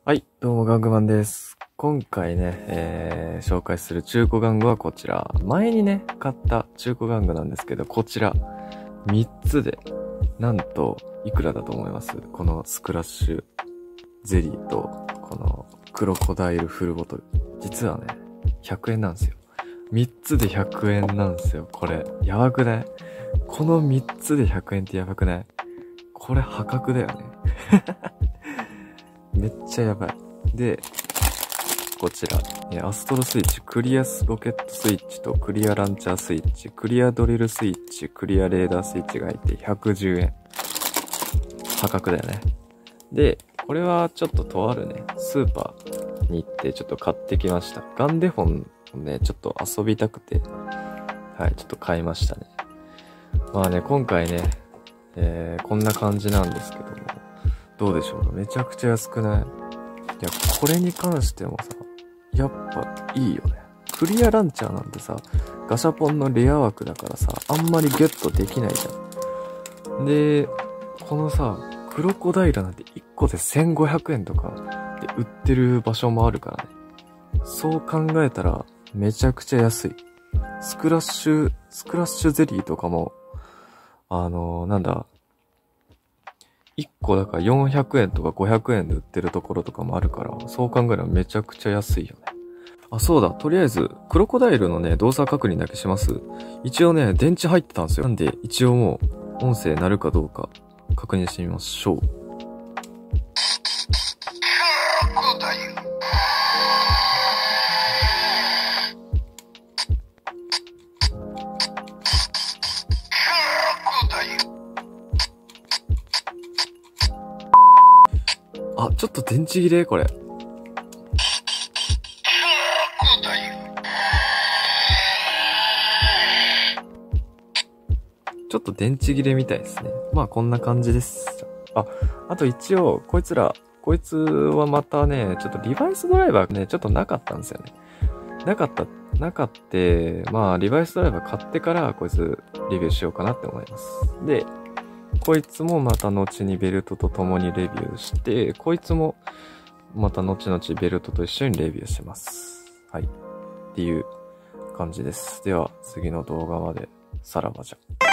はい、どうも、玩具マンです。今回ね、紹介する中古玩具はこちら。前にね、買った中古玩具なんですけど、こちら。3つで、なんと、いくらだと思います？このスクラッシュゼリーと、このクロコダイルフルボトル。実はね、100円なんですよ。3つで100円なんですよ。これ、やばくない？この3つで100円ってやばくない？これ破格だよね。めっちゃやばい。で、こちら、アストロスイッチ、クリアロケットスイッチとクリアランチャースイッチ、クリアドリルスイッチ、クリアレーダースイッチが入って110円。破格だよね。で、これはちょっととあるね、スーパーに行ってちょっと買ってきました。ガンデフォンをね、ちょっと遊びたくて、はい、ちょっと買いましたね。まあね、今回ね、こんな感じなんですけども、どうでしょうか？めちゃくちゃ安くない？いや、これに関してもさ、やっぱいいよね。クリアランチャーなんてさ、ガシャポンのレア枠だからさ、あんまりゲットできないじゃん。で、このさ、クロコダイルなんて1個で1500円とかで売ってる場所もあるからね。そう考えたら、めちゃくちゃ安い。スクラッシュゼリーとかも、なんだ、1個だから400円とか500円で売ってるところとかもあるから、そう考えればめちゃくちゃ安いよね。あ、そうだ。とりあえず、クロコダイルのね、動作確認だけします。一応ね、電池入ってたんですよ。なんで、一応もう、音声鳴るかどうか、確認してみましょう。あ、ちょっと電池切れこれ。ちょっと電池切れみたいですね。まあこんな感じです。あと一応、こいつはまたね、ちょっとリバイスドライバーね、ちょっとなかったんですよね。なかって、まあリバイスドライバー買ってからこいつレビューしようかなって思います。で、こいつもまた後にベルトと共にレビューして、こいつもまた後々ベルトと一緒にレビューします。はい。っていう感じです。では、次の動画まで。さらばじゃ。